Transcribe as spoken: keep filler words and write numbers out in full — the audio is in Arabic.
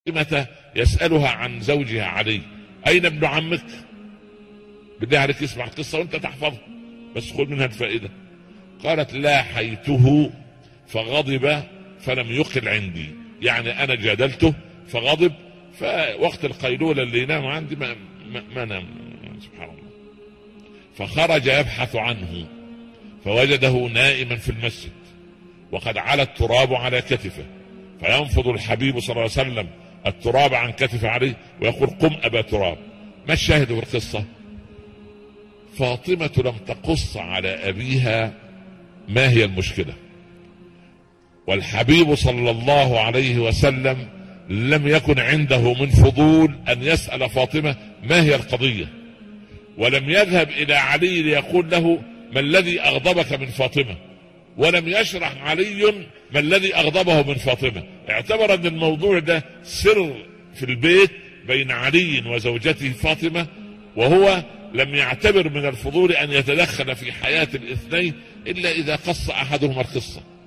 فاطمة يسألها عن زوجها علي: أين ابن عمك؟ بالله عليك اسمع القصة وانت تحفظها بس خذ منها الفائدة. قالت: لاحيته فغضب فلم يقل عندي، يعني أنا جادلته فغضب، فوقت القيلولة اللي ينام عندي ما, ما, ما نام. سبحان الله. فخرج يبحث عنه فوجده نائما في المسجد وقد علا التراب على كتفه، فينفض الحبيب صلى الله عليه وسلم التراب عن كتف عليه ويقول: قم أبا تراب. ما الشاهد في القصة؟ فاطمة لم تقص على أبيها ما هي المشكلة، والحبيب صلى الله عليه وسلم لم يكن عنده من فضول أن يسأل فاطمة ما هي القضية، ولم يذهب إلى علي ليقول له ما الذي أغضبك من فاطمة، ولم يشرح علي ما الذي أغضبه من فاطمة. اعتبر أن الموضوع ده سر في البيت بين علي وزوجته فاطمة، وهو لم يعتبر من الفضول أن يتدخل في حياة الاثنين إلا إذا قص أحدهما القصة.